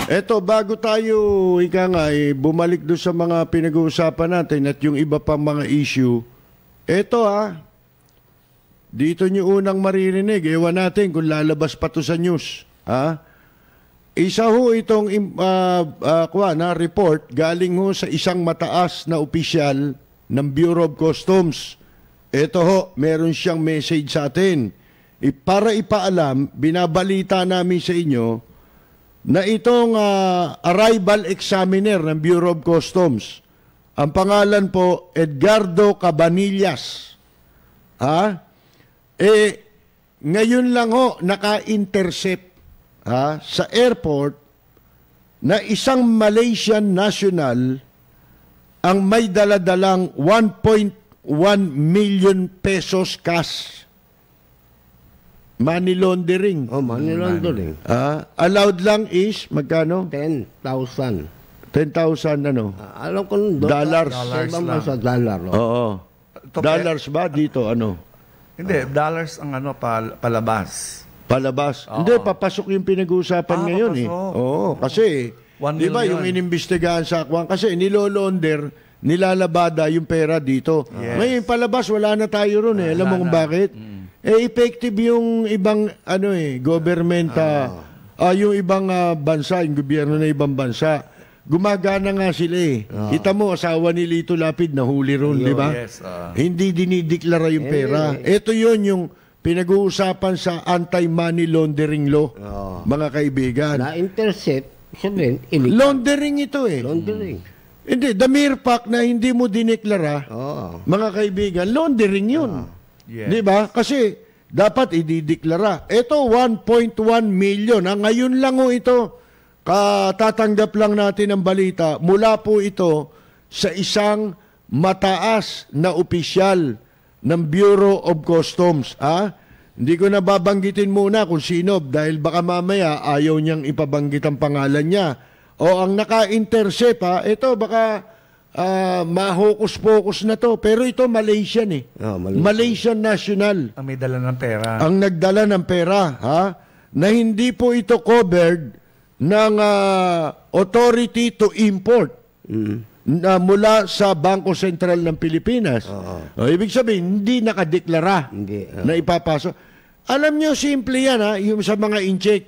Eto, bago tayo, bumalik doon sa mga pinag-uusapan natin at yung iba pang mga issue, eto dito nyo unang maririnig, ewan natin kung lalabas pa to sa news. Isa ho itong report galing ho sa isang mataas na opisyal ng Bureau of Customs. Ito ho, meron siyang message sa atin. Para ipaalam, binabalita namin sa inyo na itong arrival examiner ng Bureau of Customs, ang pangalan po, Edgardo Cabanillas. Ngayon lang ho, naka-intercept sa airport na isang Malaysian national ang may daladalang 1.1 million pesos cash. Money laundering. Oh, money laundering. Allowed lang is, magkano? 10,000. 10,000 ano? Alam ko dollars. Sa dollar. Oo. Dollars ba dito, ano? Hindi, dollars ang palabas. Palabas? Hindi, papasok yung pinag-uusapan ngayon papasok. Oo, kasi, di ba yung inimbestigahan sa Akwan, kasi nilolonder, nilalabada yung pera dito. Yes. Ngayon, palabas, wala na tayo ron Alam mo kung bakit? Effective yung ibang, government, yung ibang bansa, yung gobyerno na ibang bansa. Gumagana nga sila Kita mo, asawa ni Lito Lapid, nahuli ron, di ba? Yes, Hindi dinideklara yung pera. Ito yun yung pinag-uusapan sa anti-money laundering law, mga kaibigan. Na-intercept, sabihin, illegal. Laundering ito Laundering. Hindi, the mere fact na hindi mo dineklara, mga kaibigan, laundering yun. Yes. Di ba? Kasi dapat idideklara. Ito, 1.1 million. Ngayon lang ito, tatanggap lang natin ang balita. Mula po ito sa isang mataas na opisyal ng Bureau of Customs. Hindi ko na babanggitin muna kung sino dahil baka mamaya ayaw niyang ipabanggit ang pangalan niya. O ang naka-intercept, ito baka mahokus-pokus na to. Pero ito Malaysian Malaysian national. Ang may dala ng pera. Ang nagdala ng pera, na hindi po ito covered ng authority to import na mula sa Bangko Sentral ng Pilipinas. Ibig sabihin, hindi nakadeklara na ipapasok. Alam nyo, simple yan yung sa mga in-check.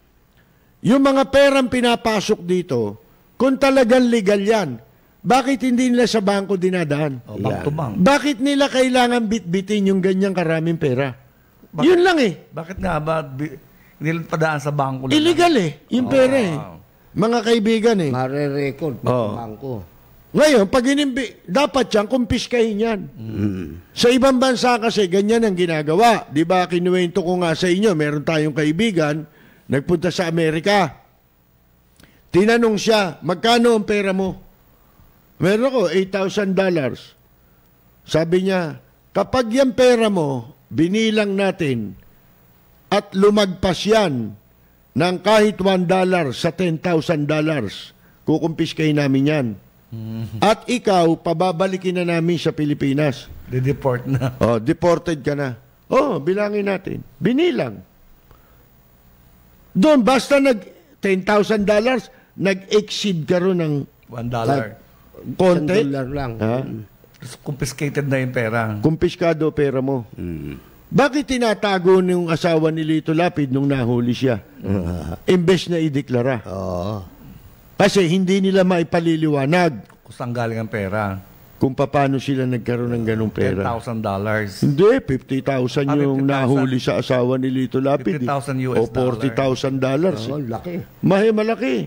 Yung mga perang pinapasok dito, kung talagang legal yan, bakit hindi nila sa bangko dinadaan? Bank to bank. Bakit nila kailangan bitbitin yung ganyang karaming pera? Yun lang Bakit nga ba hindi padaan sa bangko lang? Illegal yung pera Mga kaibigan Mare-record sa bangko. Ngayon, pag dapat yan, kumpiskahin yan. Sa ibang bansa kasi, ganyan ang ginagawa. Di ba, kinuwento ko nga sa inyo, meron tayong kaibigan, nagpunta sa Amerika. Tinanong siya, magkano ang pera mo? Meron ko, $8,000. Sabi niya, kapag yung pera mo, binilang natin, at lumagpas yan ng kahit $1 sa $10,000, kukumpiskahin namin yan. At ikaw, pababalikin na namin sa Pilipinas. De-deport na. Deported ka na. Bilangin natin. Binilang. Doon, basta $10,000, nag-exceed ka ron ng $1. konti. $1 lang. Confiscated na yung pera. Kumpiskado pera mo. Bakit tinatago ng asawa ni Lito Lapid nung nahuli siya? Imbes na ideklara. Kasi hindi nila maipaliliwanag Kung saan galing ang pera. kung paano sila nagkaroon ng ganong pera. $10,000. Hindi, 50,000 yung 50,000. nahuli sa asawa ni Lito Lapid. 50,000 US o $40,000. Laki. Malaki.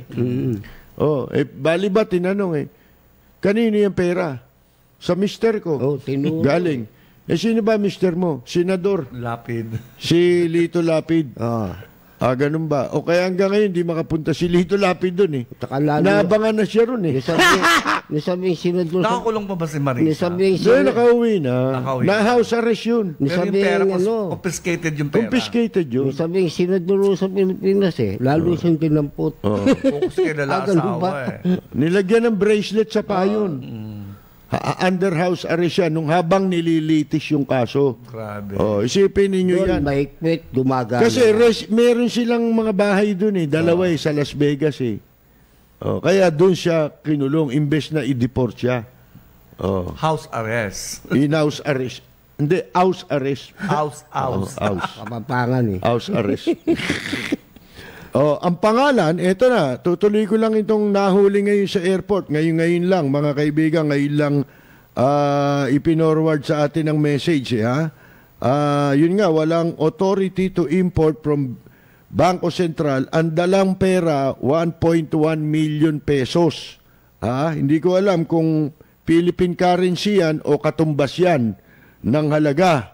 Bali ba tinanong kanino yung pera? Sa mister ko. Tinuro. Galing. Sino ba mister mo? Senador. Lapid. Si Lito Lapid. Ganun ba? O kaya hanggang ngayon, di makapunta si Lito Lapid doon Naabangan na siya ron Nisabing sinador. Nakakulong pa ba si Marisa? Nisabing nakauwi na. Na-house arrest yun. Pero yung pera, confiscated yung pera. Confiscated yun. Nisabing sinador sa Pilipinas Lalo siyang tinampot. Focus kay lalasawa Nilagyan ng bracelet sa payon. Under house arrest siya nung habang nililitis yung kaso. Grabe. Isipin ninyo yan. Mahigpit, gumagana. Kasi meron silang mga bahay dun Dalawa sa Las Vegas Oh, kaya doon siya kinulong, imbes na i-deport siya. Oh. House arrest. In-house arrest. Hindi, house arrest. House. House. Kapampangan eh. House arrest. Ang pangalan, eto na, tutuloy ko lang itong nahuli ngayon sa airport. Ngayon lang, mga kaibigan, ngayon lang ipinorward sa atin ang message. Yun nga, walang authority to import from Bangko Sentral. Ang dalang pera, 1.1 million pesos. Hindi ko alam kung Philippine currency yan o katumbas yan ng halaga.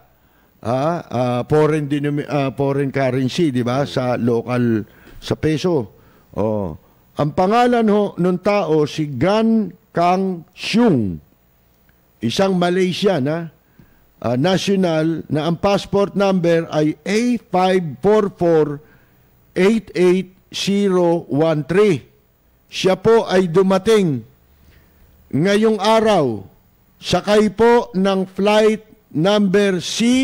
Foreign currency, di ba? Sa local, sa peso. Ang pangalan nung tao, si Gan Kang Xiong. Isang Malaysian, national, na ang passport number ay A544-88013. Siya po ay dumating ngayong araw, sakay po ng flight number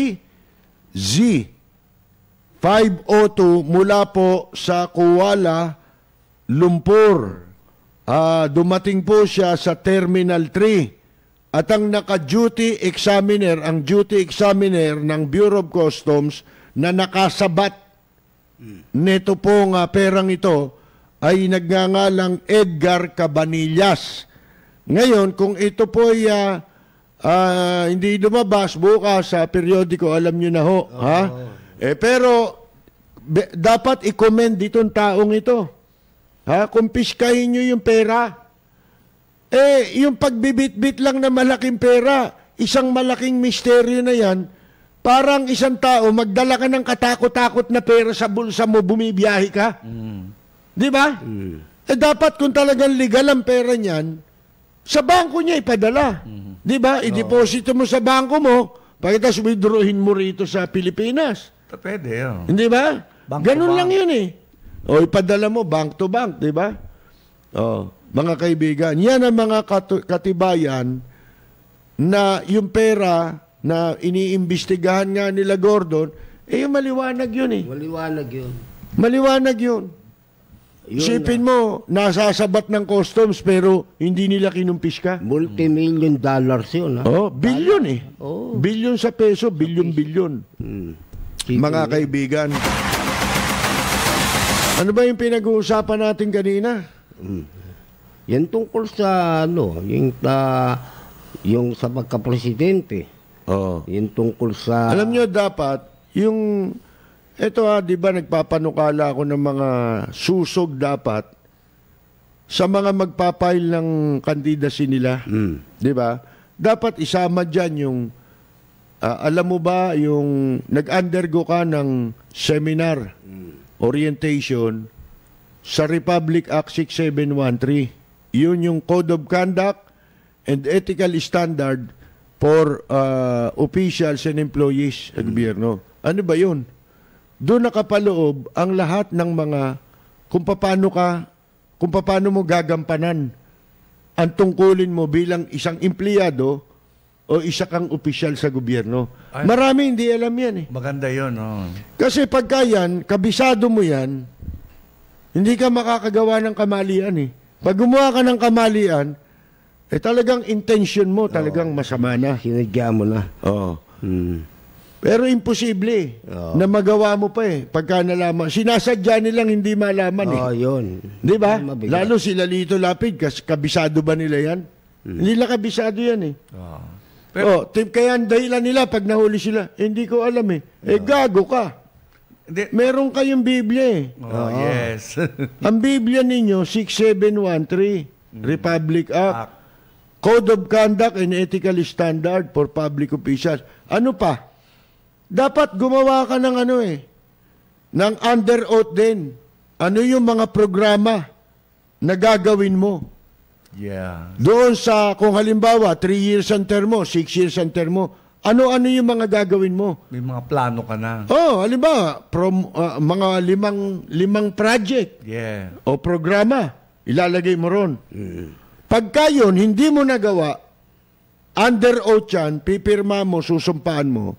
CZ502 mula po sa Kuala Lumpur. Dumating po siya sa Terminal 3 at ang naka-duty examiner, ang duty examiner ng Bureau of Customs na nakasabat neto pong perang ito ay nagngangalang Edgar Cabanillas. Ngayon, kung ito po ay hindi lumabas bukas sa periodiko, alam nyo na ho. Pero dapat i-commend ditong taong ito. Kumpiskahin nyo yung pera. Yung pagbibit-bit lang na malaking pera, isang malaking misteryo na yan, parang isang tao, magdala ka ng katakot-takot na pera sa bulsa mo, bumibiyahe ka. Di ba? Dapat kung talagang legal ang pera niyan, sa bangko niya ipadala. Di ba? I-deposito mo sa bangko mo, pagkatapos withdrawin mo rito sa Pilipinas. Pwede yun. Hindi ba? Bank Ganun lang yun eh. Ipadala mo bank to bank, di ba? Mga kaibigan, yan ang mga katibayan na yung pera na iniimbestigahan nga nila Gordon, yung maliwanag yun eh. Maliwanag yun. Isipin mo, nasasabat ng customs pero hindi nila kinumpis ka. Multi-million dollars yun. Billion eh. Billion sa peso, billion. Mga kaibigan. Ano ba yung pinag-uusapan natin kanina? Yan tungkol sa yung sa pagka-presidente. Yan tungkol sa... Alam nyo dapat, yung... Ito di ba nagpapanukala ako ng mga susog dapat sa mga magpapail ng candidacy nila. Di ba? Dapat isama dyan yung, alam mo ba, yung nag-undergo ka ng seminar, orientation, sa Republic Act 6713. Yun yung Code of Conduct and Ethical Standard for officials and employees sa gobyerno. Ano ba yun? Doon nakapaloob ang lahat ng mga kung paano mo gagampanan ang tungkulin mo bilang isang empleyado o isa kang opisyal sa gobyerno. Marami hindi alam yan eh. Maganda yun. Kasi pagka yan, kabisado mo yan, hindi ka makakagawa ng kamalian eh. Pag gumawa ka ng kamalian, talagang intention mo talagang masama na. Sinadya mo na. Pero imposible na magawa mo pa eh. Pagka nalaman. Sinasadya nilang hindi malaman eh. Yun. Di ba? Lalo sila Lito Lapid, kabisado ba nila yan? Hindi nila kabisado yan eh. Pero, kaya ang dahilan nila pag nahuli sila, hindi ko alam eh. Gago ka. Meron kayong Biblia eh. Yes. Ang Biblia ninyo, 6713, Republic Act, Code of Conduct and Ethical Standard for Public Officials. Ano pa? Dapat gumawa ka ng ng under oath din. Ano yung mga programa na gagawin mo? Doon sa, kung halimbawa, 3 years ang term mo, 6 years ang term mo, ano-ano yung mga gagawin mo? May mga plano ka na. Halimbawa, mga limang project o programa, ilalagay mo ron. Pagka yun, hindi mo nagawa, under oath yan, pipirma mo, susumpaan mo,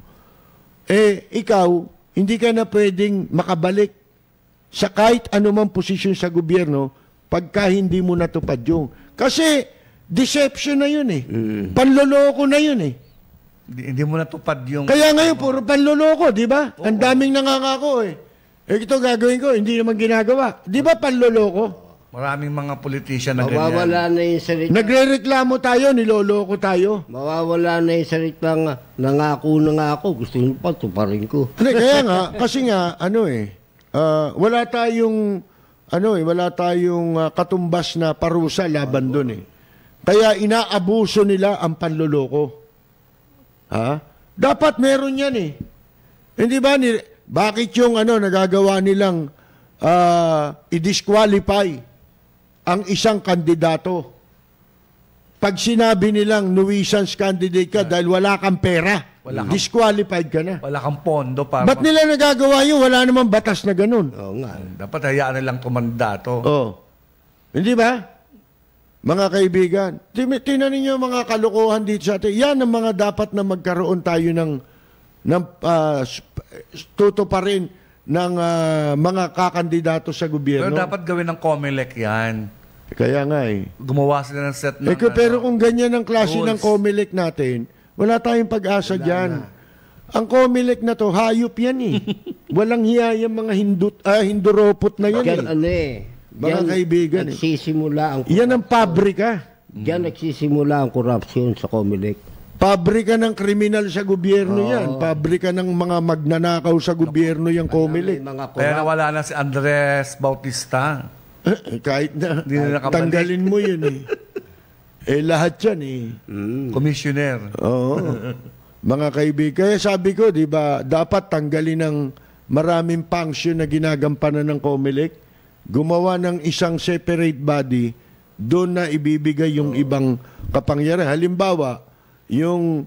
ikaw, hindi ka na pwedeng makabalik sa kahit anumang posisyon sa gobyerno pagka hindi mo natupad yung. Kasi deception na yun eh. Panloloko na yun eh. Hindi mo natupad yung... Kaya ngayon, puro panloloko, di ba? Ang daming nangangako eh. Ito gagawin ko, hindi naman ginagawa. Di ba panloloko? Maraming mga politician na Mawawala ganyan. na yung salita. Nagre-reklamo tayo, niloloko tayo. Mawawala na yung salita nga, nangako na nga ako, gusto nyo pa, tuparin ko. Hindi, kaya nga, kasi nga, wala tayong katumbas na parusa laban doon eh. Kaya inaabuso nila ang panloloko. Ha? Dapat meron yan eh. Hindi ba, bakit yung nagagawa nilang i-disqualify ang isang kandidato? Pag sinabi nilang nuisance candidate ka dahil wala kang pera, disqualified ka na. Wala kang pondo para... Ba't nila nagagawa yun? Wala namang batas na ganun. Oo nga. Dapat hayaan nilang tumandato. Oh. Hindi ba? Mga kaibigan, tingnan ninyo mga kalokohan dito sa atin. Yan ang mga dapat na magkaroon tayo ng tuto pa rin ng mga kakandidato sa gobyerno. Pero dapat gawin ng COMELEC yan. Kaya nga eh. Gumawa sila ng set ng... Pero kung ganyan ang klase rules ng COMELEC natin, wala tayong pag-asa dyan. Ang COMELEC na to, hayop yan eh. Walang hiya yung mga hinduropot na yan eh. Mga kaibigan eh. Nagsisimula ang... Yan ang pabrika. Diyan nagsisimula ang korupsyon sa COMELEC. Pabrika ng kriminal sa gobyerno yan. Pabrika ng mga magnanakaw sa gobyerno yung COMELEC. Kaya nawala na si Andres Bautista. Kahit na, na tanggalin mo yun eh. Lahat yan eh. Commissioner. Oo. Mga kaibigan. Kaya sabi ko, di ba, dapat tanggalin ng maraming function na ginagampanan ng COMELEC. Gumawa ng isang separate body, doon na ibibigay yung ibang kapangyarihan. Halimbawa, yung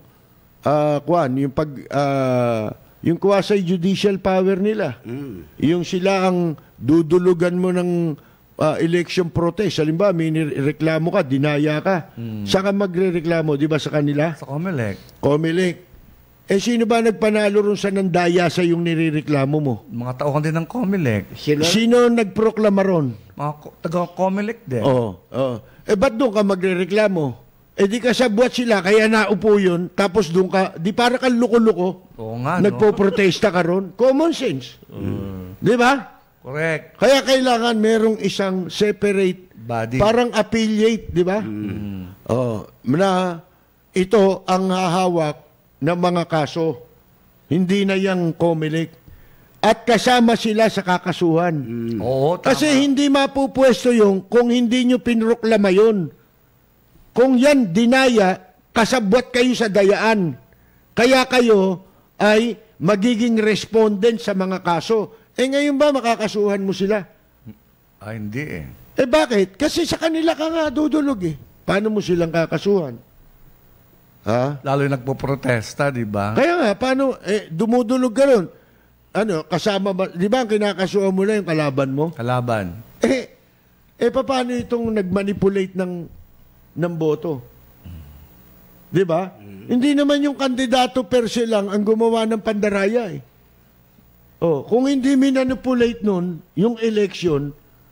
yung quasi-judicial power nila. Yung sila ang dudulugan mo ng election protest. Halimbawa, may reklamo ka, dinaya ka. Saan ka magre-reklamo? Di ba sa kanila? Sa COMELEC. COMELEC. Sino ba nagpanalo ron sa nandaya sa yung nirereklamo mo? Mga tauhan din ng COMELEC. Sino nagproklama ron? Mga taga-COMELEC din. Ba't doon ka magrereklamo? Di ka sabwat sila, kaya naupo yun, tapos doon ka, di para kang luko-luko, Oo nga, nagpo-protesta ka ron. Common sense. Di ba? Correct. Kaya kailangan merong isang separate, Body. parang affiliate, di ba? Na ito ang hahawak ng mga kaso. Hindi na yung COMELEC. At kasama sila sa kakasuhan. Oo, tama. Kasi hindi mapupwesto yung kung hindi nyo pinroklama yun. Kung yan dinaya, kasabwat kayo sa dayaan. Kaya kayo ay magiging respondent sa mga kaso. Ngayon ba makakasuhan mo sila? Hindi eh. Bakit? Kasi sa kanila ka nga dudulog eh. Paano mo silang kakasuhan? Ha? Lalo yung nagpo-protesta, di ba? Kaya nga, paano? Dumudulog ka ron. Kasama ba? Di ba ang kinakasuhan mo na yung kalaban mo? Kalaban. Paano itong nagmanipulate ng boto? Di ba? Hindi naman yung kandidato per se lang ang gumawa ng pandaraya eh. Kung hindi minanipulate nun, yung election,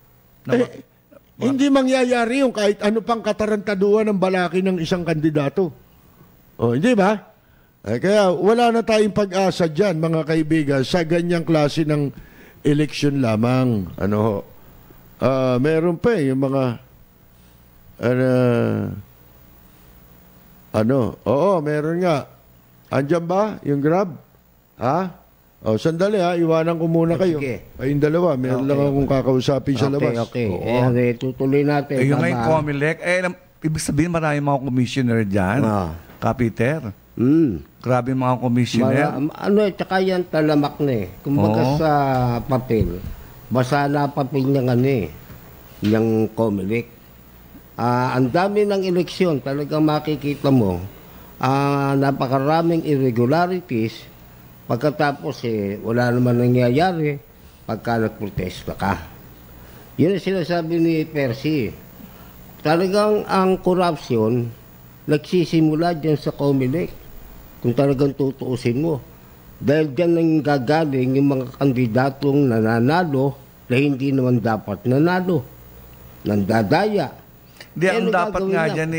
hindi mangyayari yung kahit ano pang katarantaduhan ng balaki ng isang kandidato. Hindi ba? Kaya wala na tayong pag-asa dyan, mga kaibigan, sa ganyang klase ng election lamang. Meron pa yung mga meron nga. Andyan ba yung Grab? Ha? Sandali ha, iwanan ko muna kayo. Sige. Kayong dalawa, meron lang akong kakausapin sa labas. Okay. Tutuloy natin. Yung ngayon COMELEC, ibig sabihin marami mga commissioner dyan. Kapiter. Grabe mga commissioner. Tsaka yan talamak na eh. Kumbaga sa papel, basa na papel niyang niyang COMELEC. Ang dami ng eleksyon, talagang makikita mo, napakaraming irregularities. Pagkatapos wala naman nangyayari pagka nagprotesta ka. Yun ang sinasabi ni Percy. Talagang ang corruption nagsisimula dyan sa COMELEC. Kung talagang tutuusin mo. Dahil dyan nang gagaling yung mga kandidatong nananalo na hindi naman dapat nanalo. nandadaya. Hindi, ang ano dapat gagawin nga lang? dyan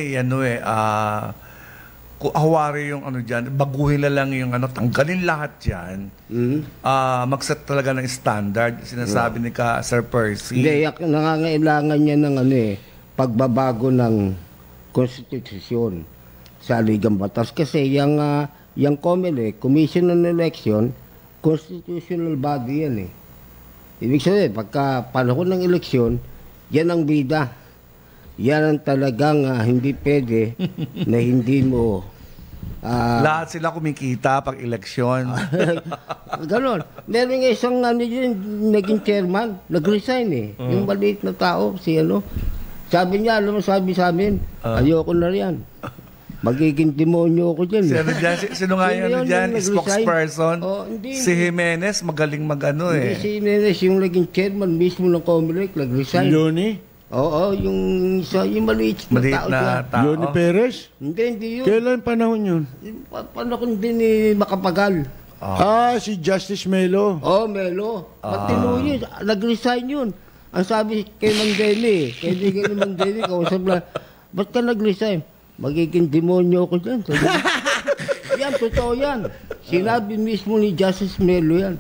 kung awari yung ano dyan, baguhin na lang yung ano, tanggalin lahat yan. Mag-set talaga ng standard. Sinasabi ni Sir Percy. Hindi, nangangailangan niya ng pagbabago ng konstitusyon sa Ligang Batas. Kasi yung COMELEC, Commission on Election, constitutional body yan eh. Ibig sabihin, pagka panahon ng eleksyon, yan ang bida. Yan ang talagang hindi pwede na hindi mo... lahat sila kumikita pag eleksyon. Ganon. Meron nga isang yun, naging chairman, nag-resign eh. Yung maliit na tao, sabi niya, alam mo, sabi sa amin, ayoko na riyan. Magiging demonyo ako dyan. Sino nga yun dyan? Spokesperson? Hindi. Si Jimenez, magaling mag-ano eh. Hindi si Jimenez, yung naging chairman mismo ng COMELEC, nag-resign. Yoni? Oo, yung maliit na tao. Yoni Perez? Hindi yun. Kailan panahon yun? Panahon din ni Macapagal. Si Justice Melo. Melo. Matino yun. Nag-resign yun. Ang sabi kay Mang Denny, kaibigan ni Mang Denny, kausap na, ba't ka nag-resign? Magiging demonyo ko dyan. Yan, totoo yan. Sinabi mismo ni Justice Melo yan.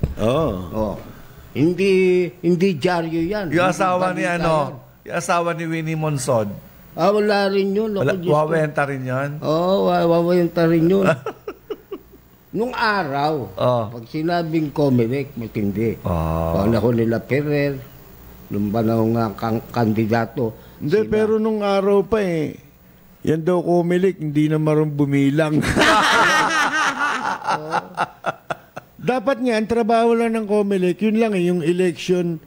Hindi dyaryo yan. Yung asawa ni Winnie Monsod. Wala rin yun. Wawenta rin yun? Wawenta rin yun. Nung araw, pag sinabing COMELEC, matindi. Panahon nila Ferrer, nung panahon nga kandidato. Hindi, pero nung araw pa yan daw COMELEC, hindi na marunong bumilang. Dapat nga, ang trabaho lang ng COMELEC, yun lang yung election,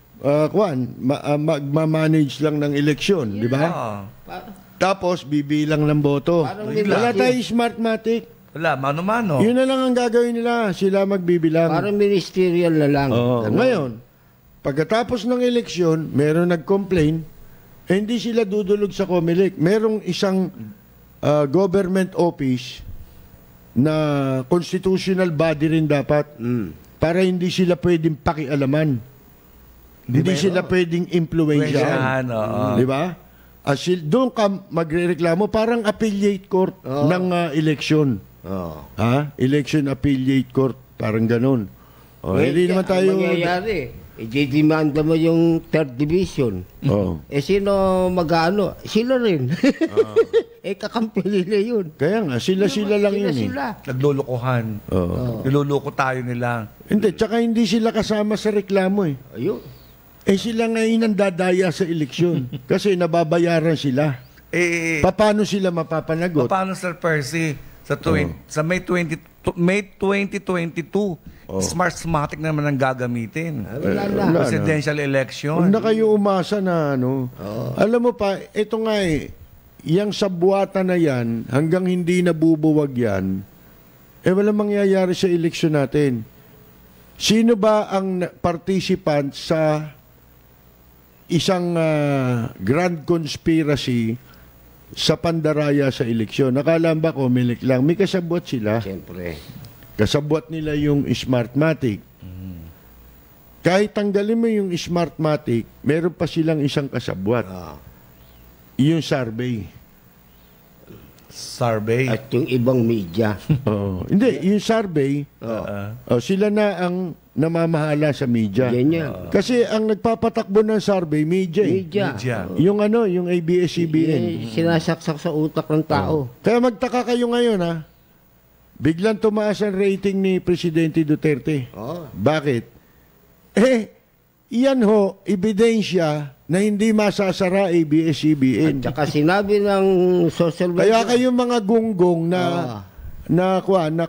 magmamanage lang ng eleksyon, di ba? Tapos, bibilang ng boto. Wala tayong smartmatic. Wala, mano-mano. Yun na lang ang gagawin nila, sila magbibilang. Parang ministerial na lang. Ngayon, pagkatapos ng eleksyon, meron nag-complain, hindi sila dudulog sa COMELEC. Merong isang government office na constitutional body rin dapat para hindi sila pwedeng pakialaman. Hindi sila pwedeng impluwensyahan. Di ba? Doon ka magrereklamo, parang affiliate court ng election. Election affiliate court, parang ganun. Hindi naman tayo... Mangyayari, i-demanda mo yung third division. Sino mag-ano? Sila rin. Kakampi nila yun. Kaya nga, sila lang yun Naglulukuhan. Niluluko tayo nila. Hindi, tsaka hindi sila kasama sa reklamo Ayun. Sila ngayon ang dadaya sa eleksyon. Kasi nababayaran sila. Paano sila mapapanagot? Paano, Sir Percy? Sa May 2022, Smartmatic naman ang gagamitin. Presidential election. Huwag na kayo umasa na Alam mo pa, ito nga yung sabuatan na yan, hanggang hindi nabubuwag yan, walang mangyayari sa eleksyon natin. Sino ba ang participant sa isang grand conspiracy sa pandaraya sa eleksyon? Nakala ba COMELEC lang? May kasabwat sila. Siyempre. Kasabwat nila yung Smartmatic. Kahit tanggalin mo yung Smartmatic, meron pa silang isang kasabwat. Yung survey. At yung ibang media. Hindi, yung survey, sila na ang namamahala sa media. Kasi ang nagpapatakbo ng survey, media. Yung yung ABS-CBN. Sinasaksak sa utak ng tao. Kaya magtaka kayo ngayon, biglang tumaas ang rating ni Presidente Duterte. Bakit? Iyan ebidensya na hindi masasara ABS-CBN. At saka sinabi ng social media. Kaya kayong mga gunggong na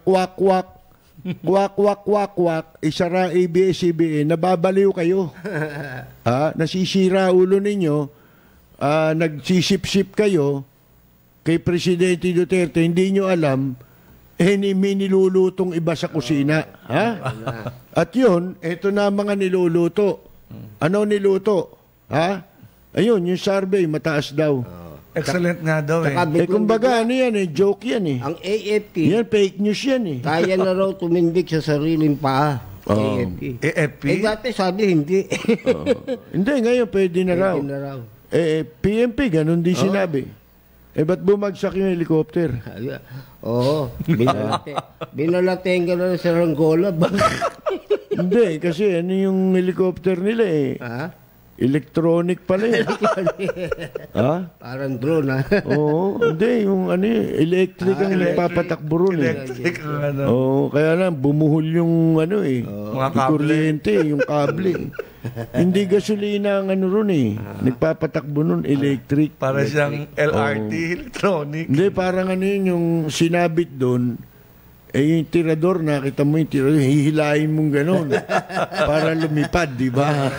kwak, isara ABS-CBN, nababaliw kayo. Nasisira ulo ninyo, nagsisip-sip kayo kay Presidente Duterte, hindi nyo alam, may nilulutong iba sa kusina. At yun, eto na mga niluluto. Ano niluto? Ayun, yung survey, mataas daw. Excellent nga daw kumbaga, joke yan Ang AFP. Yan, fake news yan Kaya na raw tumindig sa sariling paa. AFP. AFP? Dati sabi hindi. Hindi, ngayon pwede na raw. PMP, ganun din sinabi. Ba't bumagsak yung helicopter? Oo. Binalating ka na sa Rangola. Hindi, kasi ano yung helicopter nila Ha? Electronic pala ha? Parang drone, ha? Oo, hindi. Yung electric ang nagpapatakbo ron Electric ang ano. Oo, kaya lang, bumuhol yung Mga yung kable. kuryente, yung kable. Hindi gasolina ang ron nagpapatakbo nun, electric. Para siyang LRT, electronic. Hindi, parang yun, yung sinabit doon, yung tirador, nakita mo yung tirador, hihilahin mong gano'n para lumipad, di ba?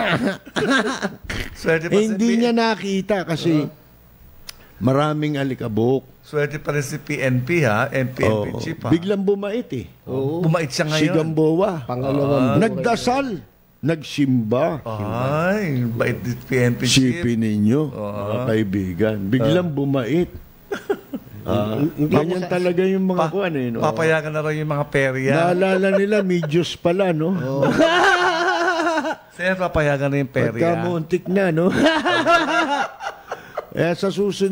Swerte pa Hindi niya nakita kasi maraming alikabok. Swerte pa rin si PNP, ha? PNP chief, ha? Biglang bumait Bumait siya Si ngayon. Gamboa. Pangalawang Nagdasal. Nagsimba. Ay, bait din PNP chief. Sipin ninyo, mga kaibigan. Biglang bumait. Ganyan talaga yung mga kuwan no? Papayagan na rin yung mga perya. Naalala nila, may Diyos pala, no? Sir, papayagan na yung perya. Pagka muntik na, no? Sa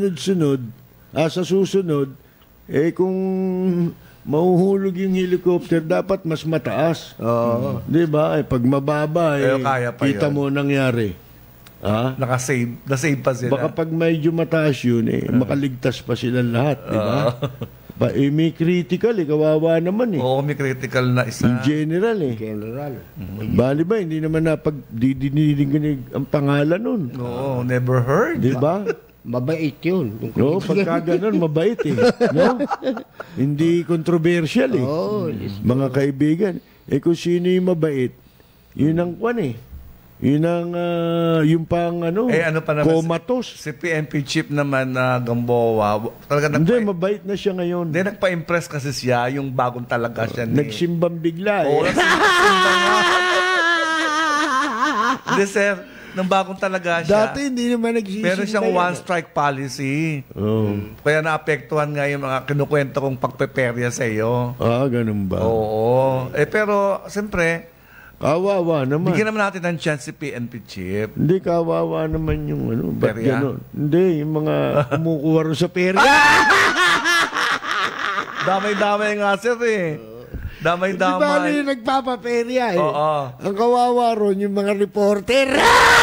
susunod, kung mahuhulog yung helicopter, dapat mas mataas. Di ba? Pag mababa, kaya pa kita yun. mo nangyari. Na-save pa sila. Baka pag medyo mataas yun, makaligtas pa silang lahat, di ba? May critical, kawawa naman Oo, may critical na isa. In general, General. Bali ba, hindi naman dinidinig ang pangalan nun. Oo, never heard. Di ba? Mabait yun. No, pagka ganun, mabait No? Hindi controversial Mga kaibigan. Kung sino yung mabait, yun ang kwan Yun ang, yung pang ano pa naman, comatose. Si PNP chief naman na Gamboa, talaga Hindi, mabait na siya ngayon. Hindi, nagpa-impress kasi siya, yung bagong talaga siya. Nagsimbang bigla Oo, nagsimba nga. Hindi, sir, nang bagong talaga siya. Dati hindi naman nagsisimba. Meron siyang one-strike policy. Kaya naapektuhan nga yung mga kinukwento kong pagpeperya sa iyo. Ganun ba? Oo. Pero, siyempre, kawawa naman. bigyan naman natin ng chance si PNP chief. Hindi, kawawa naman yung ba't Perya? ganun? Hindi, yung mga kumukuha rin sa perya. Damay-damay nga, sir Damay-damay. Di ba yung nagpapaperya Oo. Ang kawawa ron yung mga reporter.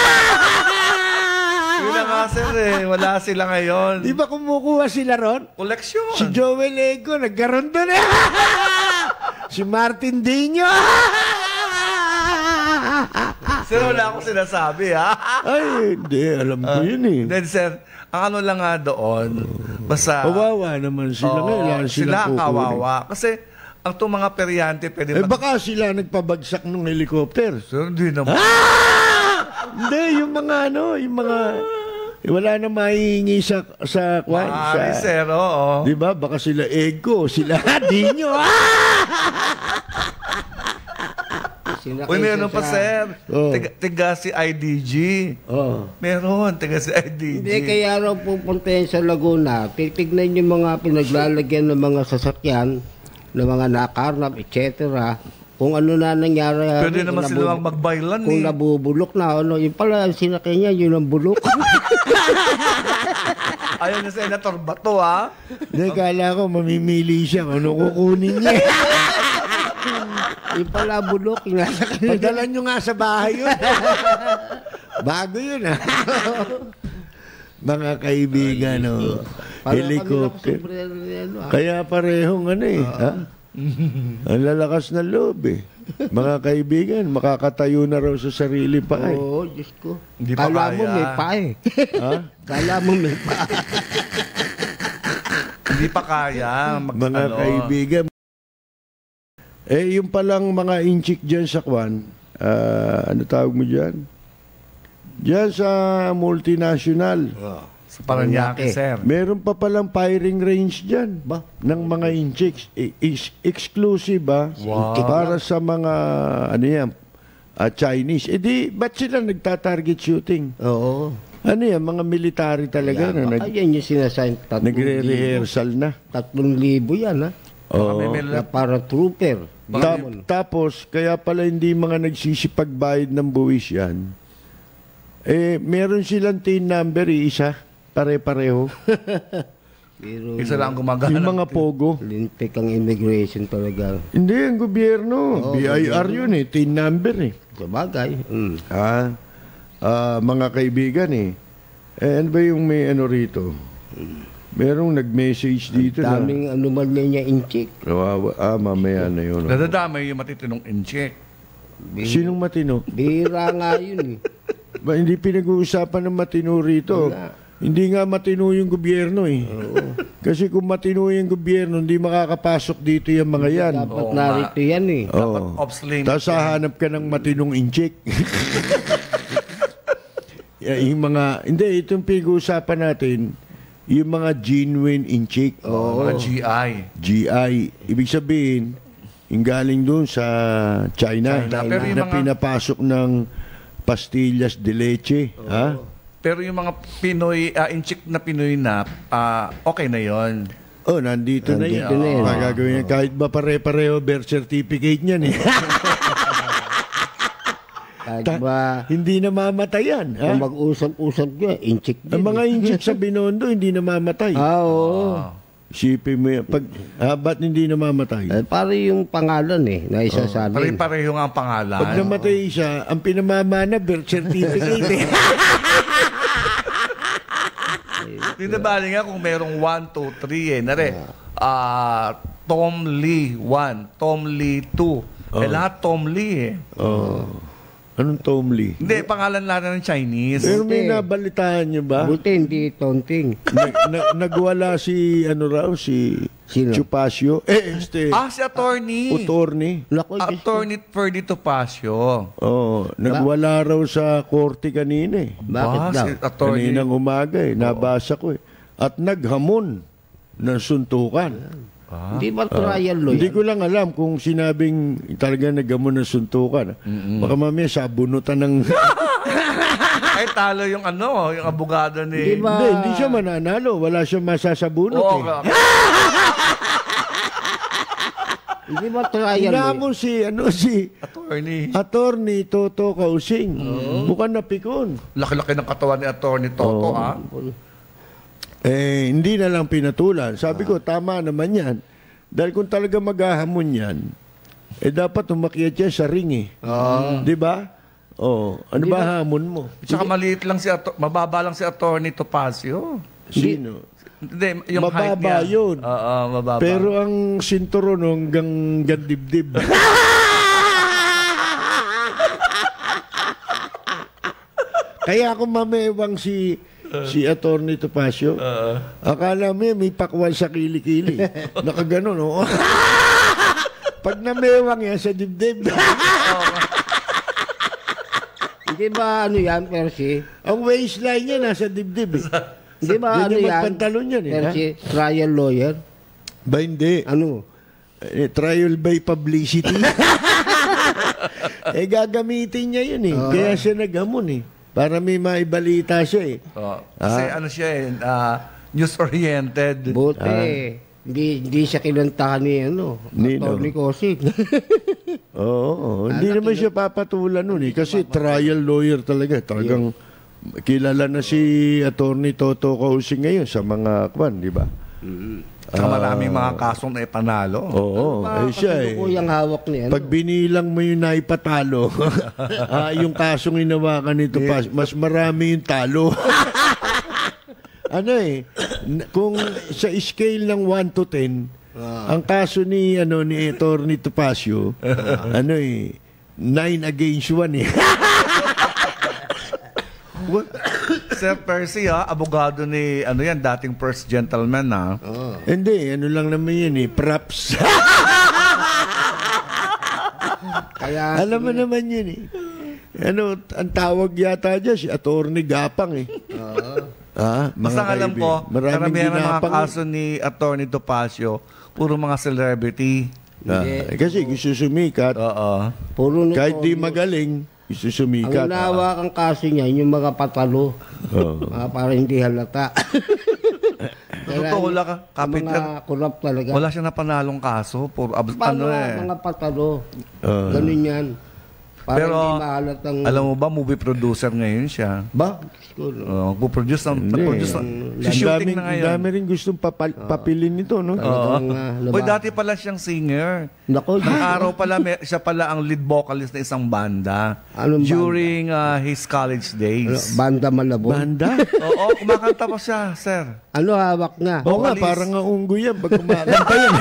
Yun na nga, sir Wala sila ngayon. Di ba kumukuha sila ron? Koleksyon. Si Joel Ego, nagkaroon doon Si Martin Dino. Sir, wala akong sinasabi, ha? Ay, hindi. Alam ko yun Then, sir, ang ano lang nga doon, basta... Kawawa naman sila ngayon. Sila ang kawawa. Kasi, ang itong mga peryante, pwede baka sila nagpabagsak ng helicopter. Sir, hindi naman. Hindi, yung mga yung mga... wala na maihingi sa Sir, oo. Di ba? Baka sila Ego, sila Dino. Uy, meron pa, sir. Tiga si IDG. Meron, tiga si IDG. Hindi, kaya raw pupunta yan sa Laguna. Titignan yung mga pinaglalagyan ng mga sasakyan, ng mga nakarnap, etc. Kung ano na nangyari. Pwede naman silang magbaylan Kung nabubulok na, yung pala, sinakyan niya, yun ang bulok. Ayaw na Senator Bato, ha? Hindi, kala ko mamimili siya kung ano kukunin niya. Yung pala bulok. Padala nyo nga sa bahay yun. Bago yun, Mga kaibigan, helicopter. Kaya parehong ang lalakas na loob, Mga kaibigan, makakatayo na raw sa sarili pa, Oo, Diyos ko. Hindi pa Kala kaya. mo may pa, Kala mo may pa. Hindi pa kaya. Mga kaibigan. Yung palang mga inchik dyan sa Kwan, ano tawag mo dyan? Dyan sa multinational. Sa Paranaque, sir. Meron pa palang firing range dyan ng mga inchiks. Exclusive, Wow. para sa mga, Chinese. Ba't sila nagta-target shooting? Oo. Ano yan, mga military talaga Ayan yung sinasayin. nagre-rehearsal na. 3,000 yan, ha? Na para trooper. Tapos, kaya pala hindi mga nagsisipagbayad ng buwis yan. Meron silang TIN number, isa. Pare-pareho. Pero Isa lang gumagana. Yung mga pogo. lintik ang immigration talaga. Hindi, ang gobyerno. BIR yun TIN number Sabagay. Mga kaibigan ano ba yung may ano rito? Merong nag-message dito na. Daming anomalya niya inchik. Mamaya na yun. Nadadamay yung matitinong incheck. Sinong matino? Bihira nga yun Ba, hindi pinag-uusapan ng matino rito. Hindi nga matino yung gobyerno Kasi kung matino yung gobyerno, hindi makakapasok dito yung mga yan. Dapat narito yan Dapat ops-limit. Tapos hahanap ka ng matinong incheck. Yung mga, hindi, itong pinag-uusapan natin, yung mga genuine incheck. Mga GI. GI. Ibig sabihin, yung galing doon sa China. Pero yung na pinapasok ng pastillas de leche. Pero yung mga Pinoy, incheck na Pinoy na, okay na yon. Nandito na yan. Magagawin yan. Kahit ba pare-pareho birth certificate niyan Kahit ba hindi na mamatayan. kung mag-usap-usap niya, inchik din. Ang mga incheck sa Binondo, hindi na mamatay. Oo. Isipin mo yan. Ba't hindi namamatay? Para yung pangalan na isasalin. Pare-pareho nga ang pangalan. Pag namatay siya, ang pinamamana, birth certificate Hindi na bali nga kung merong 1, 2, 3 Nare, Tom Lee 1, Tom Lee 2. Lahat Tom Lee Anong Tom Lee? Hindi, pangalan lahat ng Chinese. Pero may nabalitaan niyo ba? Buti hindi tonting. Nagwala si Sino? Chupacio. Si attorney. Attorney Ferdy Topacio. Nagwala raw sa korte kanina Bakit daw? Si attorney. Kaninang umaga nabasa ko At naghamon ng suntukan. Hindi ba trial lawyer? Hindi ko lang alam kung sinabing talaga naghamon ng suntukan. Baka mamaya sabunutan ng... Ay, talo yung yung abogado ni... Hindi siya mananalo. Wala siya masasabunot Hindi ba trial Hinamon si Attorney Toto Kausing. Mukhang napikon. Laki-laki ng katawan ni Attorney Toto, Hindi na lang pinatulan. Sabi ko, tama naman yan. Dahil kung talaga maghahamon yan, dapat umakyat yan sa ring Di ba? Ano ba hamon mo? Tsaka maliit lang mababa lang si Attorney Topacio. Sino? Hindi, yung height Mababa niya. yun. Mababa. Pero ang sinturon hanggang dibdib. Kaya ako mamewang si Attorney Topacio. Akala mo may pakwal sa kilikili. Nakaganon, Pag namewang yan sa dibdib. Hindi ba yan, Percy? Ang waistline niya nasa dibdib Hindi ba yan? Pantalon yan Percy, trial lawyer? Ba hindi? Ano? Trial by publicity. Gagamitin niya yun Kaya siya naghamon Para may maibalita siya Kasi siya news-oriented. Buti. Hindi siya kinantahan ni Atty. Kosik. Hindi naman siya papatulan nun Kasi trial lawyer talaga. Talagang kilala na si Attorney Toto Kausing ngayon sa mga di ba? Saka maraming mga kasong na ipanalo. Siya yung hawak niya. Pag binilang mo yung naipatalo, yung kasong inawakan nito, mas marami yung talo. Kung sa scale ng 1 to 10, ang kaso ni Attorney Topacio, 9 against 1 Sir Percy, abogado ni, dating first gentleman, Hindi, lang naman yan, props. Kaya, alam mo naman yun, ang tawag yata dyan, si Attorney Gapang, Basta alam ko, karamihan ng mga kaso ni Attorney Topacio, puro mga celebrity. Kasi gusto sumikat. Kahit di magaling, gusto sumikat. Ang lawak ang kaso niya, yung mga patalo. Para hindi halata. Totoo wala ka, mga kurap talaga. Wala siya napanalong kaso. Puro mga patalo. Ganun yan. Para Pero, hindi maalat ang... alam mo ba, movie producer ngayon siya. Ba? Magpo-produce Ang shooting na ngayon. dami rin gustong papilin nito, no? Uy, dati pala siyang singer. Nako, Ang araw pala, siya pala ang lead vocalist ng isang banda. Anong banda? During his college days. Banda Malabon. Banda? Oo, kumakanta pa siya, sir. Ano hawak nga? Oo nga, Vocalist. parang nga unggoy yan pag kumakanta yan.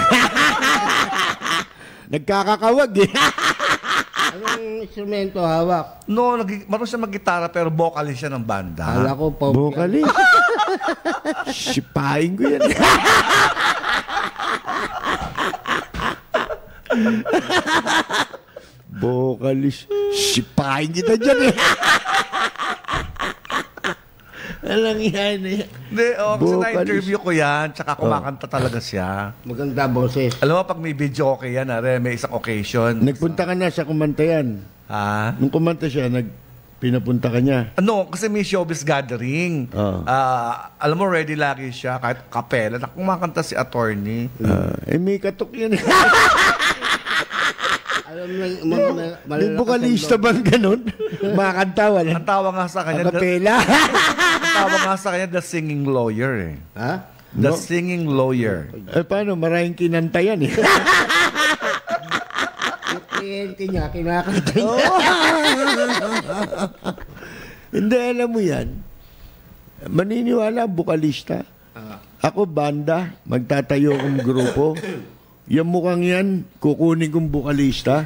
Nagkakakawag eh. Anong instrumento hawak? No, marunong siya mag-gitara pero vocalist siya ng banda. Kala ko pop. Vocalist. Sipahin ko yan. Vocalist. Sipahin kita dyan eh. Alang yan eh. Hindi, kasi Vocalist. na-interview ko yan, tsaka kumakanta talaga siya. Maganda boses. Alam mo, pag may video okay yan, may isang occasion. Nagpunta ka na sa kumanta yan. Ha? Nung kumanta siya, pinapunta ka niya. Ano, kasi may showbiz gathering. Oo. Alam mo, ready lagi siya, kahit kapela. Kumakanta si attorney. May katok yan eh. Alam mo, May bukalista bang ganun? Makantawa Ang tawa nga sa kanya, Akapela. ang tawa nga sa kanya, the singing lawyer eh. Ha? The singing lawyer. Paano? Maraming kinanta yan eh. Yung kliyente niya, kinakanta niya. Hindi, alam mo yan. Maniniwala, bukalista. Ako, banda, magtatayo kong grupo. Yung mukhang yan, kukunin kong bukalista.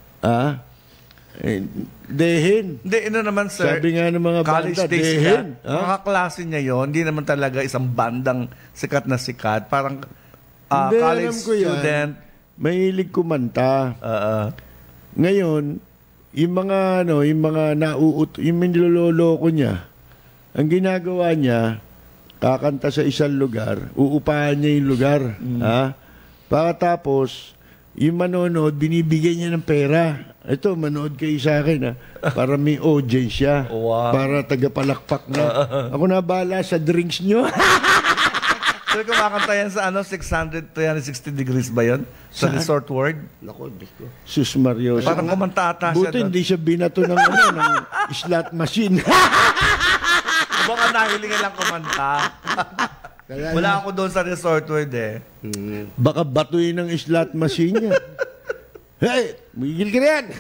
Dehin. Hindi, naman sir. Sabi nga ng mga college banda, days dehin. niya, mga klase niya yon, hindi naman talaga isang bandang sikat na sikat. Parang Hindi, college alam ko yan. student. Mahilig kumanta. Ngayon, yung mga yung niloloko niya, ang ginagawa niya, kakanta sa isang lugar, uupahan niya yung lugar. Pagkatapos, yung manonood, binibigyan niya ng pera. Ito, manood kayo sa akin, para may audience siya. Wow. Para tagapalakpak na. Ako na bahala sa drinks niyo. Pero kumakanta yan sa 600, 360 degrees ba yun? Sa Resort World? Naku, Diyos ko. Sus Mario. Parang kumanta ata siya Buti doon. hindi siya binato ng, ng slot machine. Baka nahilingan lang kumanta. Wala ako doon sa Resort World eh. Baka batuin ng slot machine niya. Hey, migil ka yan.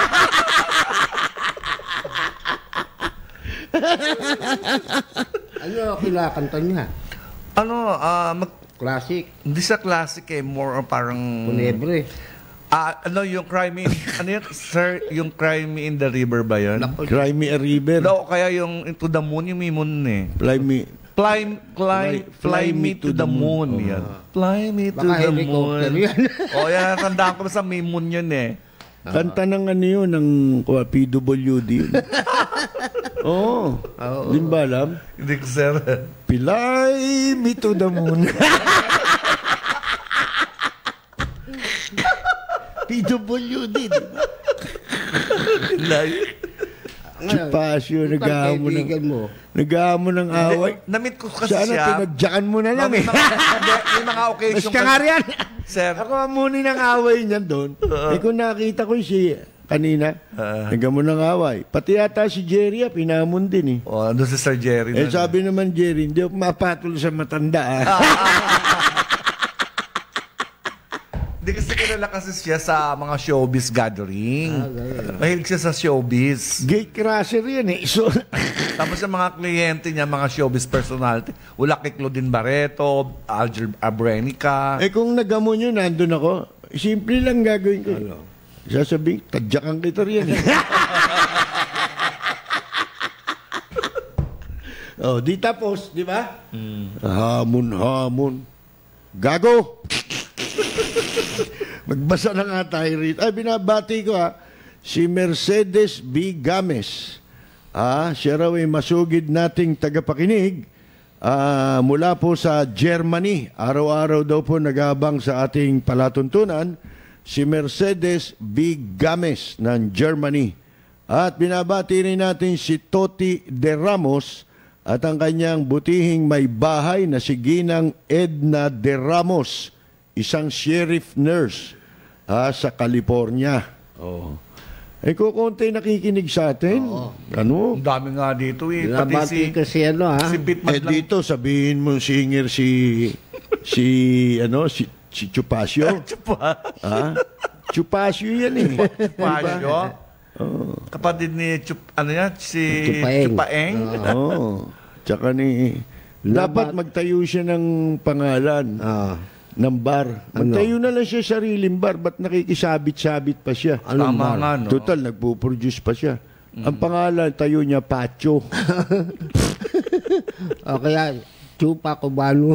Ano kinakanta niya? Classic. Hindi sa classic eh, more or parang... Kunebre. Yung crime in... ano yun, sir? Yung crime in the river ba yun? Cry me a river. No, kaya yung into the moon, yung may moon eh. Fly me. Fly me to the moon. Yan. Fly me to Baka the helicopter moon. yan. Yan, tandaan ko sa may moon yun eh. Kanta ng ano yun, ng PWD yun. Oo. Di ba alam? Hindi ko, sir. Fly me to the moon. PWD, di ba? Chipasyo, nag-aamon ng away. Namit ko kasi Sana siya. tinadyakan mo na lang May eh. mga occasion. Mas kangarian. Sir. Ako amunin ng away niyan doon. Kung nakita ko si kanina, nag-amon ng away. Pati yata si Jerry, pinamon din eh. Doon si Sir Jerry. Sabi naman Jerry, hindi ako mapatol sa matanda. Hindi kasi kilala kasi siya sa mga showbiz gathering. Mahilig siya sa showbiz. Gate crasher yan eh. So, Tapos yung mga kliyente niya, mga showbiz personality, wala kay Claudine Barreto, Alger Abrenica. kung nagamon yun, nandun ako. Simple lang gagawin ko. Sasabihin, tadyakan kita riyan eh. Di tapos, di ba? Hamon. Gago! Magbasa na nga tayo rito. Binabati ko si Mercedes B. Games. Siya raw ay masugid nating tagapakinig mula po sa Germany. Araw-araw daw po nag-aabang sa ating palatuntunan si Mercedes B. Games ng Germany. At binabati rin natin si Toti de Ramos at ang kanyang butihing may bahay na si Ginang Edna de Ramos, isang sheriff nurse sa California. kukunti nakikinig sa atin. Ano? Ang dami nga dito eh. Pati Binabati kasi si Bitman lang. Dito, sabihin mo singer si Chupasio. Chupasio yan eh. Chupasio? Kapatid ni si Chupaeng. Tsaka dapat magtayo siya ng pangalan ng bar. Magtayo na lang siya sariling bar. Ba't nakikisabit-sabit pa siya? Tama nga, no? Total, nagpo-produce pa siya. Ang pangalan, tayo niya, Pacho. Kaya, Chupa Cubano.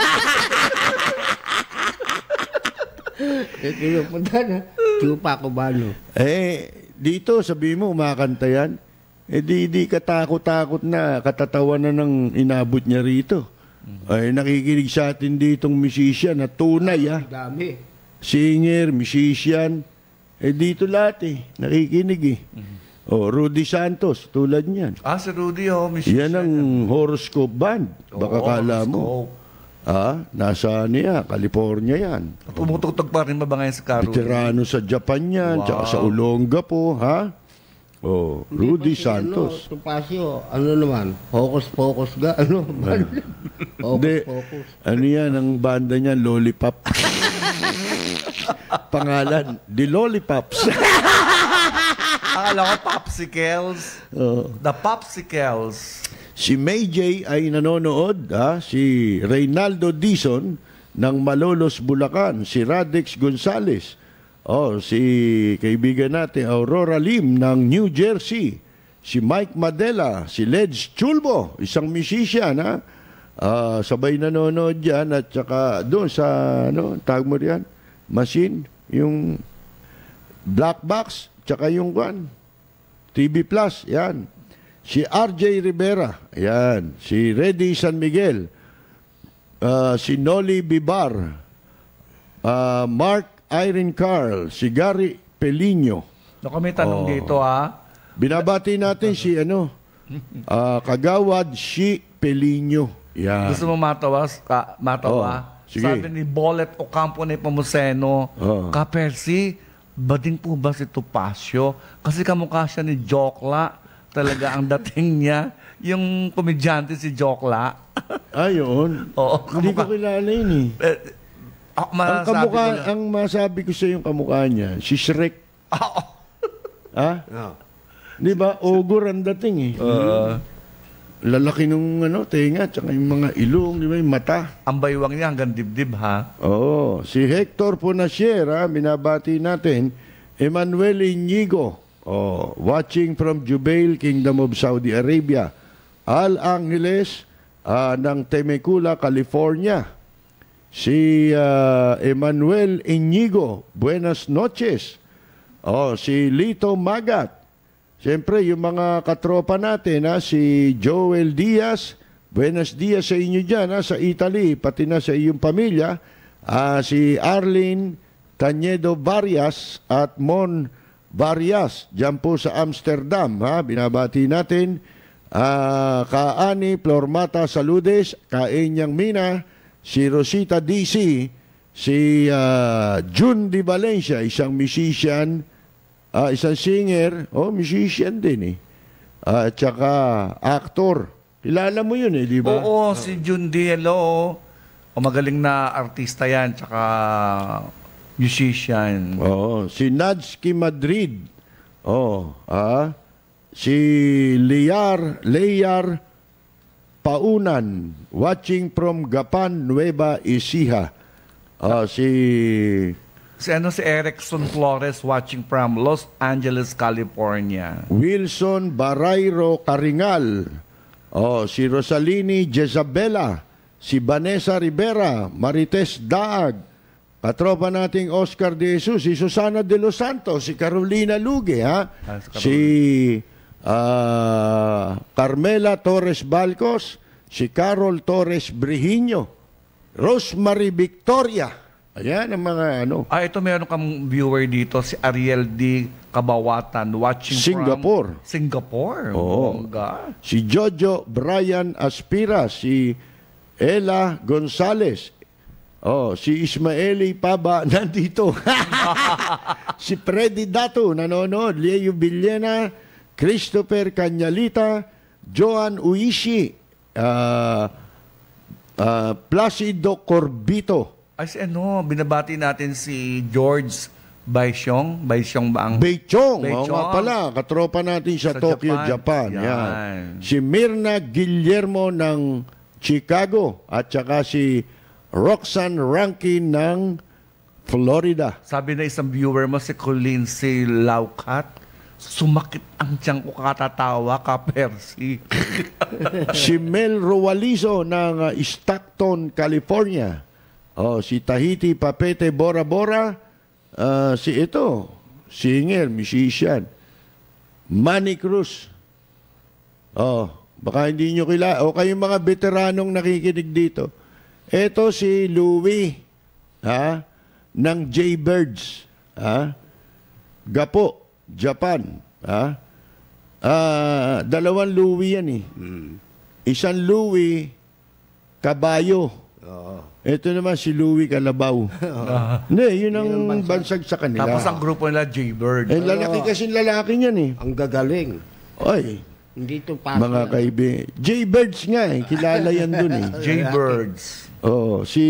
Pinupunta na, Chupa Cubano. Dito, sabi mo, umakanta yan. Di ka takot-takot na katatawanan ng inabot niya rito. Nakikinig sa atin ditong musician na tunay, Dami. Singer, musician. Dito lahat nakikinig Rudy Santos, tulad niyan. Si Rudy, musician. Yan ang horoscope band. Baka kala mo. Nasa California yan. Tumutugtog pa rin ba ngayon sa Rudy? Veterano sa Japan yan, tsaka sa Olonga po, Rudy Santos. Tupasio, naman? Hocus-pocus ga? Hocus-pocus. Ano yan, ang banda niya, Lollipop. Pangalan, The Lollipops. Akala ko Popsicles. The Popsicles. Si May J ay nanonood, si Reynaldo Dizon ng Malolos, Bulacan, si Radex Gonzales, si kaibigan natin Aurora Lim ng New Jersey, si Mike Madela, si Ledge Chulbo, isang musician, sabay nanonood dyan, at saka doon sa, tawag mo riyan, machine, yung black box, tsaka yung TV Plus, yan. Si RJ Rivera, yan. Si Reddy San Miguel, si Noli Bibar, Mark Irene Carl, si Gary Pelino. May tanong dito, Binabati natin si Kagawad si Pelino. Yan. Gusto mo matawa? Sige. Sabi ni Bolet Ocampo ni Pamuseno, Ka-Percy, bading po ba si Tupasio? Kasi kamukha siya ni Jokla. Talaga ang dating niya. Yung komedyante si Jokla. Ayun. Hindi ko kilala yun ang masabi ko sa yung kamukha niya, si Shrek. Di ba? Ogre ang dating lalaki nung tenga, tsaka yung mga ilong, di ba, yung mata. Ang baywang niya hanggang dibdib, Si Hector Ponasier, binabati natin. Emmanuel Inigo, watching from Jubail, Kingdom of Saudi Arabia. Al Angeles ng Temecula, California. Si Emmanuel Inigo, buenas noches. Si Lito Magat. Siyempre, yung mga katropa natin, si Joel Diaz, buenas dias sa inyo dyan, sa Italy, pati na sa iyong pamilya. Si Arlene Cañedo Varias at Mon Varias, dyan po sa Amsterdam. Binabati natin. Kaani Flormata Saludes, Kaenyang Mina, si Rosita DC, si June Di Valencia, isang musician, isang singer, musician din at saka actor. Kilala mo yun di ba? Oo, si June Dielo. Magaling na artista yan, tsaka musician. Si Nadsky Madrid. Si Leyar Paunan, watching from Gapan, Nueva Ecija. Si Erickson Flores, watching from Los Angeles, California. Wilson Barayro Caringal. Si Rosalini Jezabela. Si Vanessa Rivera, Marites Daag. Katropa nating Oscar De Jesus, si Susana De Los Santos, si Carolina Luge, si Carmela Torres Balcos, si Carol Torres Brihiño, Rosemary Victoria. Ayan ang mga ito meron kang viewer dito, si Ariel D. Kabawatan, watching Singapore. from Singapore. Si Jojo Brian Aspira, si Ella Gonzales, Oh, si Ismaeli Paba nandito. Si Freddy Dato nanonood. Leo Villena, Christopher Canyalita, Joan Uishi, Placido Corbito. Ay, binabati natin si George Baisyong. Baisyong ba ang... Beichong, oo Beichong. nga pala, katropa natin sa Tokyo, Japan. Yan. Si Mirna Guillermo ng Chicago at saka si Roxanne Rankin ng Florida. Sabi na isang viewer mo, si Colleen, si Laukat, sumakit ang tiyan ko katatawa ka, Percy. Si Mel Rualizo ng Stockton, California. Oh, si Tahiti Papete Bora Bora. Singer, musician. Manny Cruz. Oh, baka hindi nyo kilala. O kayong mga veteranong nakikinig dito. Ito si Louie, ng Jaybirds, Gapo, Japan, dalawang Louie yan eh. Isang Louie, Kabayo. Ito naman si Louie Calabaw. Hindi, yun ang bansag sa kanila. Tapos ang grupo nila, Jaybird. Lalaki kasing lalaki yan eh. Ang gagaling. Oy, Hindi ito pasok. mga kaibigan. Jaybirds nga eh. Kilala yan dun eh. Jaybirds. Oh, si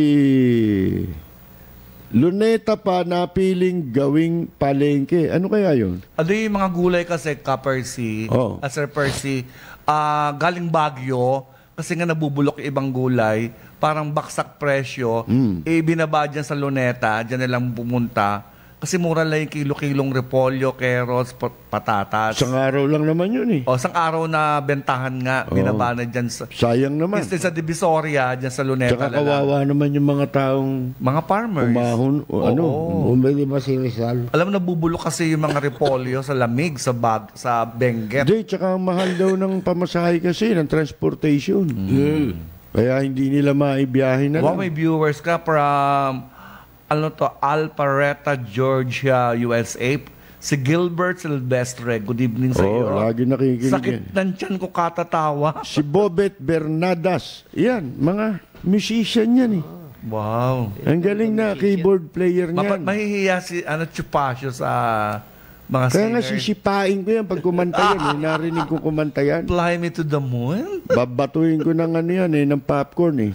Luneta pa napiling gawing palengke. Ano kaya yun? Ano yung mga gulay kasi, Ka-Percy, Sir Percy, galing Baguio, kasi nga nabubulok yung ibang gulay, parang baksak presyo, binaba dyan sa Luneta, dyan nilang pumunta, kasi mura lang yung kilo-kilong repolyo, carrots, patatas. Isang araw lang naman yun eh. Isang araw na bentahan nga, binaba na dyan sa... Sayang naman. Kasi sa Divisoria, dyan sa Luneta. Tsaka kawawa naman yung mga taong mga farmers. umahon. Bumili ba si Rizal? Alam mo, nabubulok kasi yung mga repolyo sa lamig, sa Benguet. Hindi, tsaka ang mahal daw ng pamasahe kasi, ng transportation. Kaya hindi nila maibiyahin na lang. May viewers ka from... Alpharetta, Georgia, USA. Si Gilbert Silvestre. Good evening sa iyo. Lagi nakikinig. Sakit ng tiyan ko katatawa. Si Bobet Bernadas. Yan, mga musician yan eh. Wow. Ang galing na keyboard player niyan. Mahihiya si Chupasio sa mga Kaya nga singer. sisipain ko yan pag kumanta yan. Narinig ko kumanta yan. Fly me to the moon? Babatuin ko ng ano yan ng popcorn eh.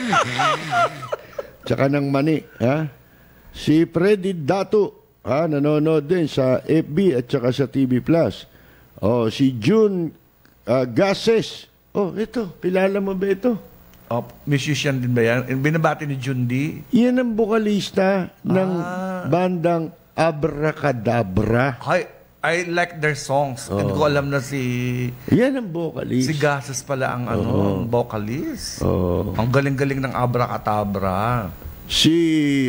Tsaka ng mani. Si Freddy Dato, nanonood din sa FB at saka sa TV Plus. Si June Gases. Ito, kilala mo ba ito? Musician din ba yan? Binabati ni Jundi? Yan ang bokalista ng bandang Abracadabra. I like their songs. Hindi ko alam na Yan ang vocalist. Si Gases pala ang vocalist. Ang galing-galing ng Abracadabra. Si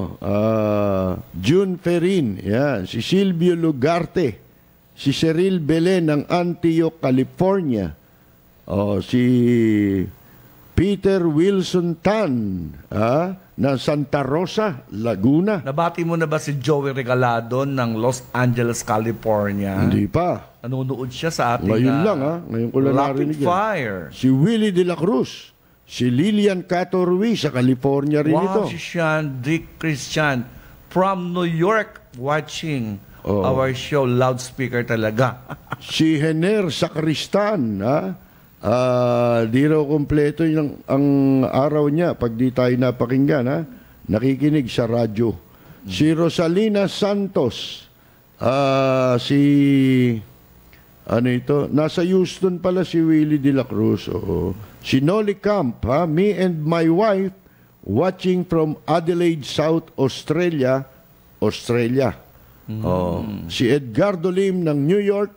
June Ferrin, yan, si Silvio Lugarte, si Cyril Belen ng Antioch, California. Si Peter Wilson Tan, ng Santa Rosa, Laguna. Nabati mo na ba si Joey Regalado ng Los Angeles, California? Hindi pa. Nanonood siya sa ating ngayon lang, ngayon ko lang narinig yan. Fire. Si Willie de la Cruz, si Lilian Catorwi sa California rin ito. Si Sean Dick Christian from New York watching our show. Loudspeaker talaga. Si Hener Sacristan, di raw kompleto ang araw niya pag di tayo napakinggan, nakikinig sa radyo. Si Rosalina Santos, nasa Houston pala si Willie de la Cruz. Si Nolly Camp, me and my wife watching from Adelaide, South Australia. Si Edgardo Lim ng New York,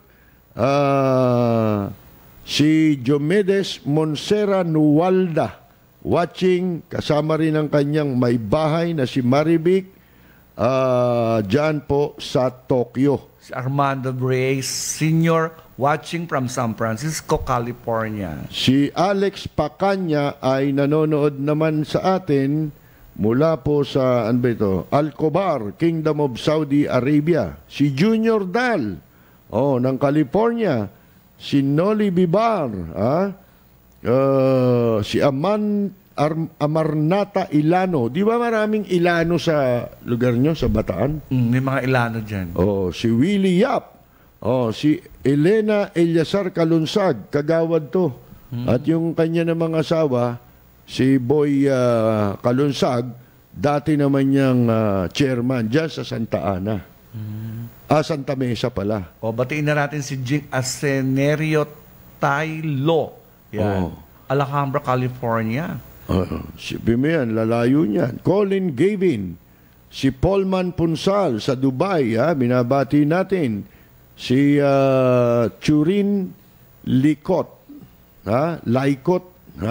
si Diomedes Monsera Nuwalda, watching, kasama rin ang kanyang may bahay na si Marivic, dyan po sa Tokyo. Si Armando Reyes Sr. watching from San Francisco, California. Si Alex Pacanya ay nanonood naman sa atin mula po sa Alcobar, Kingdom of Saudi Arabia. Si Junior Dal, ng Si Noli Bibar, si Amarnata Ilano. Di ba maraming Ilano sa lugar nyo, sa Bataan? May mga Ilano dyan. Oh, si Willie Yap. Oh, si Elena Eliasar Kalunsag, kagawad to. At yung kanya ng mga asawa, si Boy Kalunsag, dati naman niyang chairman dyan sa Santa Ana. Santa Mesa pala. O, batiin na natin si Jing Asenerio Tailo. Yan. Alhambra, California. Si Bimean, lalayo niyan. Colin Gavin. Si Paulman Punsal sa Dubai. Binabati natin. Si Churin Likot. Laikot.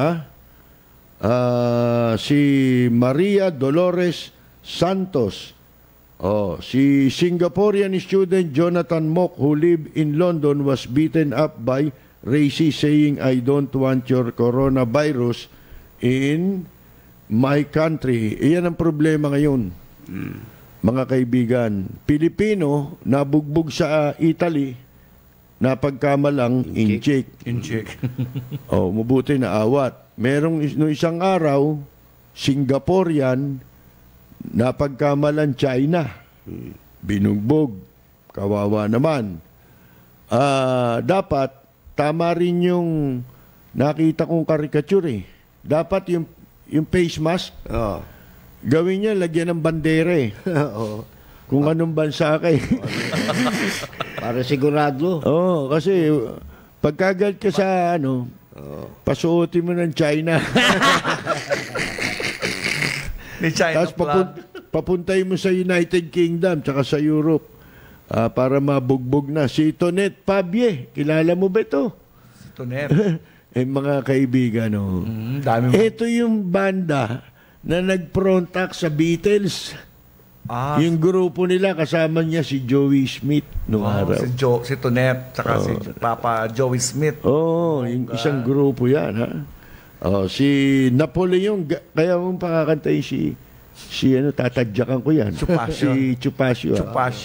Si Maria Dolores Santos. Si Singaporean student Jonathan Mok who lived in London was beaten up by racists saying, I don't want your coronavirus in my country. Iyan ang problema ngayon. Mga kaibigan, Pilipino nabugbog sa Italy, napagkamalang incheck. Mabuti na awat. Merong no isang araw, Singaporean, napagkamalan China. Binugbog. Kawawa naman. Dapat, tama rin yung nakita kong karikature. Dapat yung face mask, gawin niya, lagyan ng bandera. Kung anong bansa kay. Para sigurado. Kasi pagkagal ka sa pasuotin mo ng China. Tapos papuntay mo sa United Kingdom tsaka sa Europe para mabugbog na. Si Tonet Pabie, kilala mo ba ito? Si Tonet. Mga kaibigan, ito yung banda na nag-frontak sa Beatles. Yung grupo nila, kasama niya si Joey Smith noong araw. Si Tonet, tsaka si Papa Joey Smith. Yung isang grupo yan, si Napoleon, kaya mong pakakantayin si tatadyakan ko yan. Chupasyo. Si Chupasyo.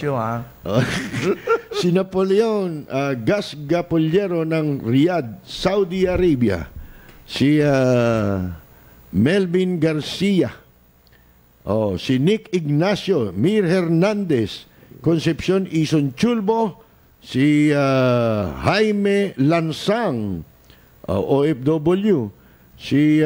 Si Napoleon Gasgapolyero ng Riyadh, Saudi Arabia. Si Melvin Garcia. Si Nick Ignacio, Mir Hernandez, Concepcion Ison Chulbo, si Jaime Lansang, OFW, si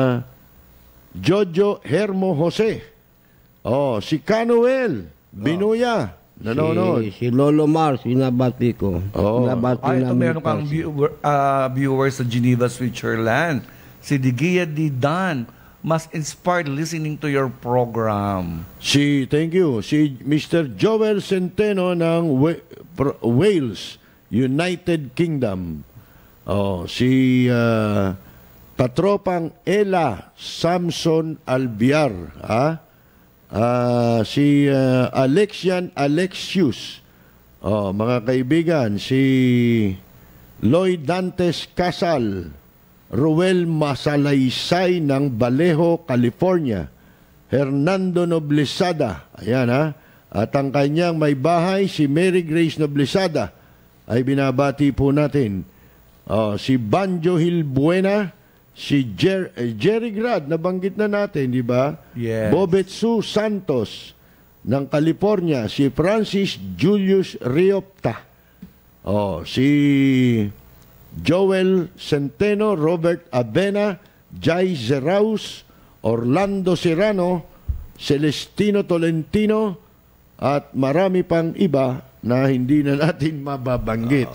Jojo Hermo Jose, si Canuel Binuya, nanonood. Si Lolo Mars, binabati ko. Ito meron kang viewers sa Geneva, Switzerland. Si Digia Didan, must inspired listening to your program. Thank you. Si Mr. Joel Centeno ng Wales, United Kingdom. Si Patropang Ella Samson Albiar. Si Alexius. Mga kaibigan, si Lloyd Dantes Casal, Ruel Masalaysay ng Vallejo, California. Hernando Noblesada. Ayan At ang kanyang may bahay, si Mary Grace Noblesada, ay binabati po natin. Si Banjo Hilbuena, si Jerry Grad, nabanggit na natin, di ba? Yes. Bobetsu Santos ng California. Si Francis Julius Riopta. Si Joel Centeno, Robert Abena, Jai Zeraus, Orlando Serrano, Celestino Tolentino, at marami pang iba na hindi na natin mababanggit.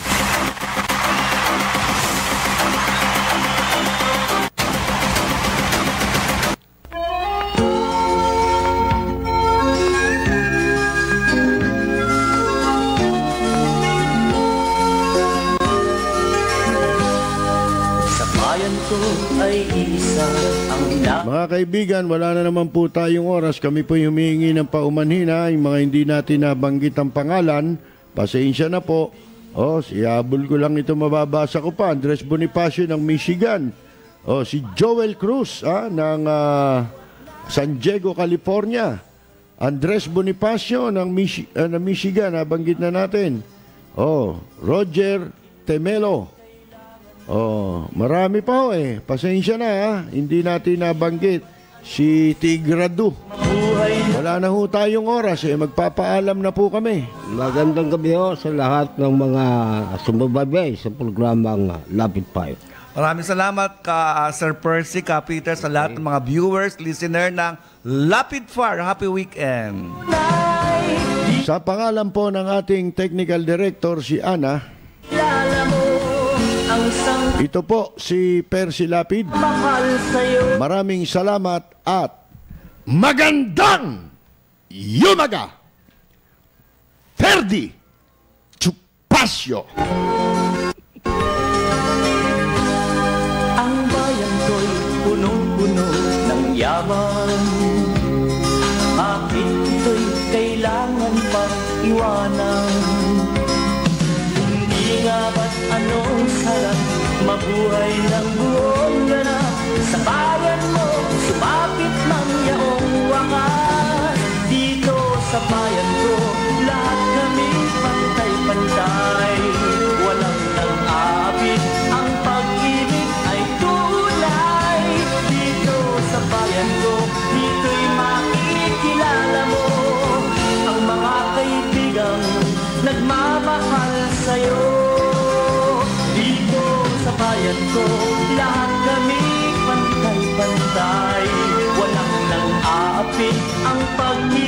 Mga kaibigan, wala na naman po tayong oras. Kami po humingi ng paumanhina. Yung mga hindi natin nabanggit ang pangalan, pasensya na po. Sihabol ko lang ito, mababasa ko pa. Andres Bonifacio ng Michigan. Si Joel Cruz ng San Diego, California. Andres Bonifacio ng Michigan, nabanggit na natin. Roger Temelo Oh, marami pa ho eh. Pasensya na ha. Hindi natin nabanggit si Tigrado. Wala na ho tayong oras eh. Magpapaalam na po kami. Magandang gabi ho sa lahat ng mga sumababay sa programang Lapid 5. Maraming salamat ka Sir Percy, ka Peter, sa lahat ng mga viewers, listener ng Lapid Far. Happy weekend. Sa pangalan po ng ating technical director si Ana, ito po si Percy Lapid. Maraming salamat at magandang yumaga. Ferdi Chupasyo. Ang bayan ko'y punong-puno ng yaman. Bakit ito'y kailangan pang iwanan? Hindi nga ba't anong sarap mabuhay ng buong ganap? Sa bayan mo, sumapit mang yaong wakas. Dito sa bayan ko, lahat kami pantay-pantay. Walang nang-aabit, ang pag-ibig ay tunay. Dito sa bayan ko, dito'y makikilala mo ang mga kaibigang nagmamahal sa'yo. Dito sa bayan ko, lahat kami pantay-pantay. Walang nang-aapit ang pag-ibig